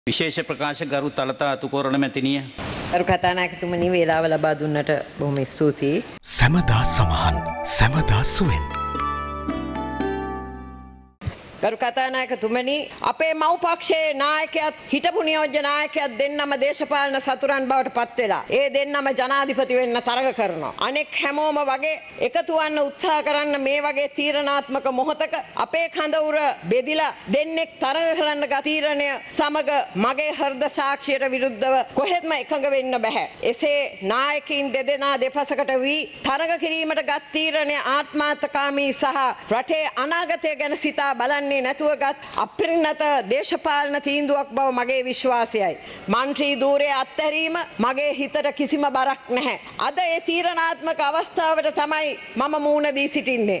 විශේෂ ප්‍රකාශ ගරු තලතා අතුකෝරණ මැතිනිය. ගරු කතානායකතුමනි වේලාව ලබා දුන්නට බොහොම ස්තුතියි. සැමදා සමහන් සැමදා සුවෙන්. ගරු කතානායකතුමනි අපේ මව් පක්ෂයේ නායකයත් හිටපු නියෝජ්‍ය නායකයත් දෙන්නම දේශපාලන සතුරන් බවට පත් වෙලා ඒ දෙන්නම ජනාධිපති වෙන්න තරග කරනවා. අනෙක් හැමෝම වගේ එකතු වන්න උත්සාහ කරන්න මේ වගේ තීරණාත්මක මොහොතක අපේ කඳවුර බෙදිලා දෙන්නෙක් තරග කරන්න ගත් තීරණය සමග මගේ හෘද සාක්ෂියට විරුද්ධව කොහෙත්ම එකඟ වෙන්න බෑ. එසේ නායකයින් දෙදෙනා දෙපසකට වී තරග කිරීමට ගත් තීරණය ආත්මාර්ථකාමී සහ රටේ අනාගතය ගැන සිතා බලන්න නැතුවගත් අපරිණත දේශපාලන තීන්දුවක් බව මගේ විශ්වාසයයි. මන්ත්‍රී ධූරයේ අත්හැරීම මගේ හිතට කිසිම බරක් නැහැ. අද ඒ තීරණාත්මක අවස්ථාවට තමයි මම මුහුණ දී සිටින්නේ.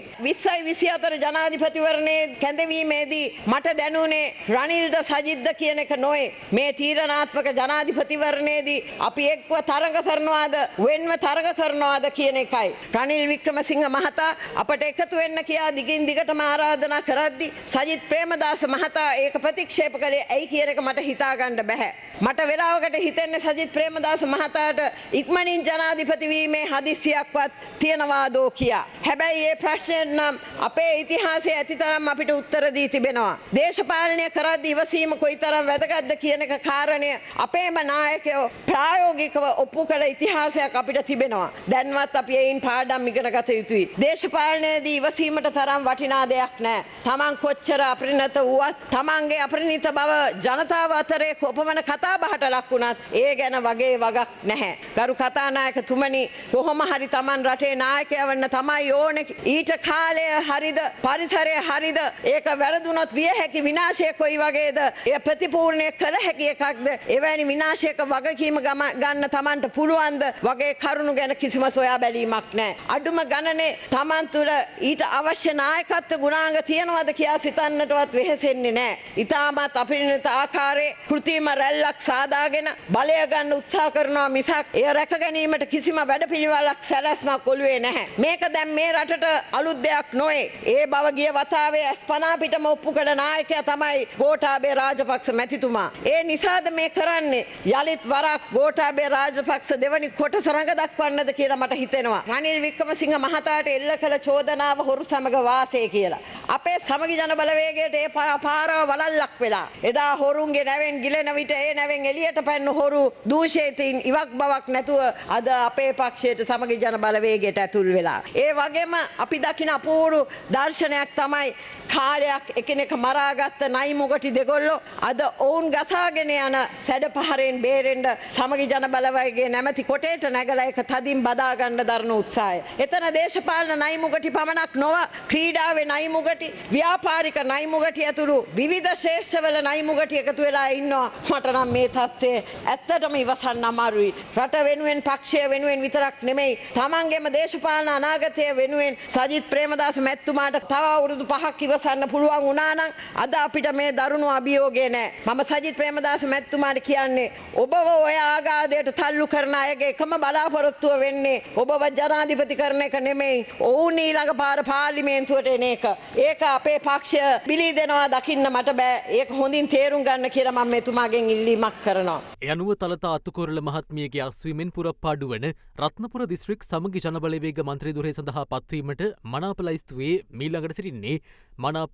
2024 ජනාධිපතිවරණයේ කැඳවීමේදී මට දැනුනේ රනිල්ද සජිත්ද කියන එක නොවේ. මේ තීරණාත්මක ජනාධිපතිවරණයේදී අපි එක්ව තරඟ කරනවාද වෙන්ව තරඟ කරනවාද කියන එකයි. රනිල් වික්‍රමසිංහ මහතා අපට එකතු වෙන්න කියා දිගින් දිගටම ආරාධනා කරද්දී සජිත් ප්‍රේමදාස මහතා ඒක ප්‍රතික්ෂේප කළේ ඇයි කියන එක මට හිතා ගන්න බෑ. මට වෙලාවකට හිතෙන්නේ සජිත් ප්‍රේමදාස මහතාට ඉක්මනින් ජනාධිපති වීමේ හදිස්සියක්වත් තියනවාදෝ කියා. හැබැයි මේ ප්‍රශ්නයට නම් අපේ ඉතිහාසයේ ඇතිතරම් අපිට උත්තර දී තිබෙනවා. දේශපාලනය කරද්දී ඉවසීම කොයිතරම් වැදගත්ද කියන එක කාරණය අපේම නායකයෝ ප්‍රායෝගිකව ඔප්පු කළ ඉතිහාසයක් අපිට තිබෙනවා. දැන්වත් අපි ඒයින් පාඩම් ඉගෙන ගත යුතුයි. දේශපාලනයේදී ඉවසීමට තරම් වටිනා දෙයක් නැහැ. Taman කොච්චර අපරිණත වුවත් තමන්ගේ අපරිණිත බව ජනතාව අතරේ කොපමණ කතා බහට ලක් වුණත් ඒ ගැන වගේ වගක් නැහැ. ගරු කතානායකතුමනි කොහොම හරි තමන් රටේ நாயකයා වන්න තමයි ඕනේ. ඊට කාලය හරිද පරිසරය හරිද ඒක වැරදුනොත් විය හැකි විනාශය කොයි වගේද? ඒ ප්‍රතිපූර්ණය කළ හැකි එකක්ද? එවැනි විනාශයක වගකීම ගන්න තමන්ට පුළුවන්ද? වගේ කරුණු ගැන කිසිම සොයා බැලීමක් නැහැ. අඩුම ගණනේ තමන් තුළ ඊට අවශ්‍ය නායකත්ව ගුණාංග තියනවාද කියා සිතන්නටවත් වෙහෙසෙන්නේ නැහැ. ඊටමත් අපරිණත ආකාරයේ කෘත්‍රිම රැල්ලක් සාදාගෙන බලය ගන්න උත්සාහ කරනවා මිසක් එය රැක ගැනීමට කිසිම වැඩපිළිවෙලක් සැලැස්මක් ඔළුවේ නැහැ. මේක දැන් මේ රටට අලුත් දෙයක් නොවේ. ඒ බව ගිය වතාවේ අස්පනා පිටම ඔප්පු කළ නායකයා තමයි ගෝඨාභය රාජපක්ෂ මැතිතුමා. ඒ නිසාද මේ කරන්නේ යලිත් වරක් ගෝඨාභය රාජපක්ෂ දෙවනි කොටස රඟ දක්වන්නද කියලා මට හිතෙනවා. රනිල් වික්‍රමසිංහ මහතාට එල්ල කළ චෝදනාව හොරු සමග වාසය කියලා. අපේ සමගි ජන බලවේගයට ඒ පාරව වලල්ලක් වෙලා එදා හොරුන්ගේ නැවෙන් ගිලෙන විට ඒ නැවෙන් එළියට පැන්න හොරු දූෂිතින් ඉවක් බවක් නැතුව අද අපේ පක්ෂයට සමගි ජන බලවේගයට ඇතුල් වෙලා. ඒ වගේම අපි දකින අපූර්ව දර්ශනයක් තමයි කාලයක් එකිනෙක මරාගත්ත නයිමුගටි දෙගොල්ලෝ අද ඔවුන් ගසාගෙන යන සැඩපහරෙන් බේරෙන්න සමගි ජන බලවේගයේ නැමැති කොටේට නැගලා ඒක තදින් බදා ගන්න දරන උත්සාහය. එතන දේශපාලන නයිමුගටි පමණක් නොව ක්‍රීඩාවේ නයිමුගටි ව්‍යාපාරික නයිමුගටි ඇතුළු විවිධ ශේෂ්ඨවල නයිමුගටි එකතු වෙලා ඉන්නවා. මට නම් මේ තත්ත්වය ඇත්තටම ඉවසන්න අමාරුයි. රට වෙනුවෙන් පක්ෂය වෙනුවෙන් විතරක් නෙමෙයි තමන්ගේම දේශපාලන අනාගතය වෙනුවෙන් සජිත් ප්‍රේමදාස මැතිතුමාට තව අවුරුදු 5ක් ඉවසන්න පුළුවන් වුණා නම් අද අපිට මේ දරුණු අභියෝගය නැහැ. මම සජිත් ප්‍රේමදාස මැතිතුමාට කියන්නේ ඔබව ඔය ආගාදයට තල්ලු කරන අයගේ එකම බලාපොරොත්තුව වෙන්නේ ඔබව ජනාධිපති කරන එක නෙමෙයි. ඔවුන් ඊළඟ පාර පාර්ලිමේන්තුවට එන එක. ඒක අපේ පක්ෂය බිලී දෙනවා දකින්න මට බෑ. ඒක හොඳින් තේරුම් ගන්න කියලා මම මෙතුමාගෙන් ඉල්ලීමක් කරනවා. ඒ අනුව තලතා අතුකොරළ මහත්මියගේ අස්වීමෙන් පුරප්පාඩු වන රත්නපුර දිස්ත්‍රික් සමගි ජනබලවේග මන්ත්‍රී ධුරය සඳහා පත්වීමට මනාප ලයිස්තුවේ මීළඟට සිටින්නේ මනාප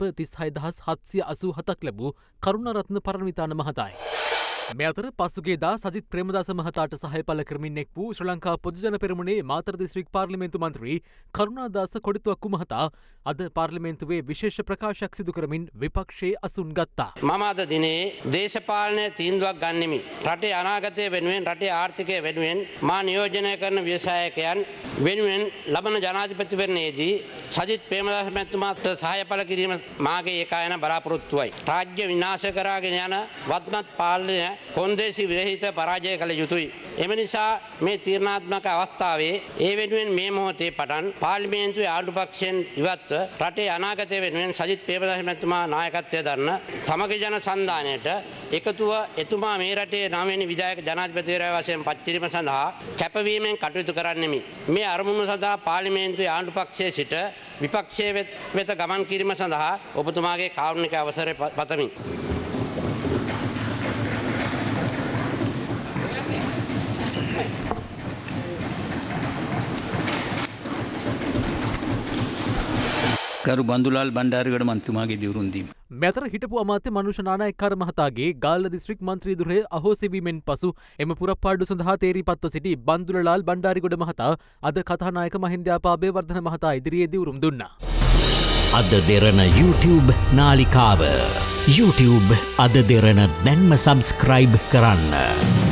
36787ක් ලැබූ කරුණාරත්න පරණවිතාන මහතායි. මේ අතර පසුගියදා සජිත් ප්‍රේමදාස මහතාට සහාය පළ කරමින් එක් වූ ශ්‍රී ලංකා පොදුජන පෙරමුණේ මාතර දිස්ත්‍රික් පාර්ලිමේන්තු මන්ත්‍රී කරුණාදාස කොඩිතුවක්කු මහතා අද පාර්ලිමේන්තුවේ විශේෂ ප්‍රකාශයක් සිදු කරමින් විපක්ෂයේ අසුන් ගත්තා. මම අද දිනේ දේශපාලන තීන්දුවක් ගන්නෙමි. රටේ අනාගතය වෙනුවෙන් රටේ ආර්ථිකය වෙනුවෙන් මා නියෝජනය කරන ව්‍යවසායකයන් වෙනුවෙන් ලබන ජනාධිපතිවරණයේදී සජිත් ප්‍රේමදාස මහත්මයාට සහාය පළ කිරීම මාගේ ඒකායන බලාපොරොත්තුවයි. රාජ්‍ය විනාශ කරගෙන යන වත්මත් පාලනය කොන්දේසි විරහිත පරාජය කළ යුතුයි. එම නිසා මේ තීරණාත්මක අවස්ථාවේ ඒ වෙනුවෙන් මේ මොහොතේ පටන් පාර්ලිමේන්තුවේ ආණ්ඩු පක්ෂයෙන් ඉවත්ව රටේ අනාගතය වෙනුවෙන් සජිත් ප්‍රේමදාස මහත්මයා නායකත්වය දරන සමගි ජන සන්ධානයට එකතුව එතුමා මේ රටේ 9 වෙනි විධායක ජනාධිපතිවරයා වශයෙන් පත් කිරීම සඳහා කැපවීමෙන් කටයුතු කරන්නෙමි. මේ අරමුණ සඳහා පාර්ලිමේන්තුවේ ආණ්ඩු පක්ෂයේ සිට විපක්ෂයේ වෙත ගමන් කිරීම සඳහා ඔබතුමාගේ කාරුණික අවසරය පතමි. ගරු බන්දුලාල් බණ්ඩාරගඩ මන්ත්‍රීතුමාගේ දිවුරුම් දීම. මෙතර හිටපු අමාත්‍ය මනුෂ්‍ය නානායක්කාර මහතාගේ ගාල්ල දිස්ත්‍රික් මන්ත්‍රීදුරේ අහෝසෙවීමෙන් පසු එම පුරප්පාඩු සඳහා තේරීපත්ව සිටි බන්දුලලාල් බණ්ඩාරිගොඩ මහතා අද කතානායක මහින්දයාපා අබේවර්ධන මහතා ඉදිරියේ දිවුරුම් දුන්නා. අද දෙරණ YouTube නාලිකාව YouTube අද දෙරණ දැන්ම සබස්ක්‍රයිබ් කරන්න.